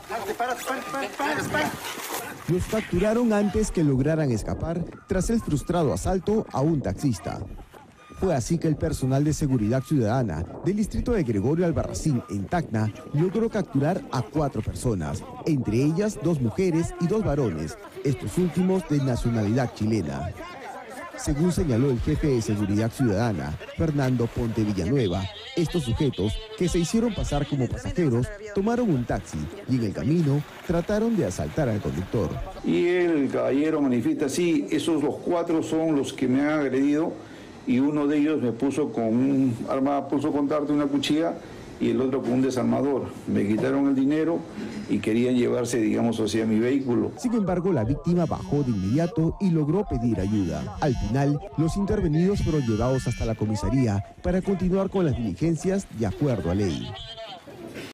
Los capturaron antes que lograran escapar tras el frustrado asalto a un taxista. Fue así que el personal de seguridad ciudadana del distrito de Gregorio Albarracín, en Tacna, logró capturar a 4 personas, entre ellas 2 mujeres y 2 varones, estos últimos de nacionalidad chilena. Según señaló el jefe de seguridad ciudadana, Fernando Ponte Villanueva, estos sujetos, que se hicieron pasar como pasajeros, tomaron un taxi y en el camino trataron de asaltar al conductor. Y el caballero manifiesta, sí, esos los 4 son los que me han agredido, y uno de ellos me puso con un arma punzocortante, una cuchilla, y el otro con un desarmador. Me quitaron el dinero y querían llevarse, digamos, hacia mi vehículo. Sin embargo, la víctima bajó de inmediato y logró pedir ayuda. Al final, los intervenidos fueron llevados hasta la comisaría para continuar con las diligencias de acuerdo a ley.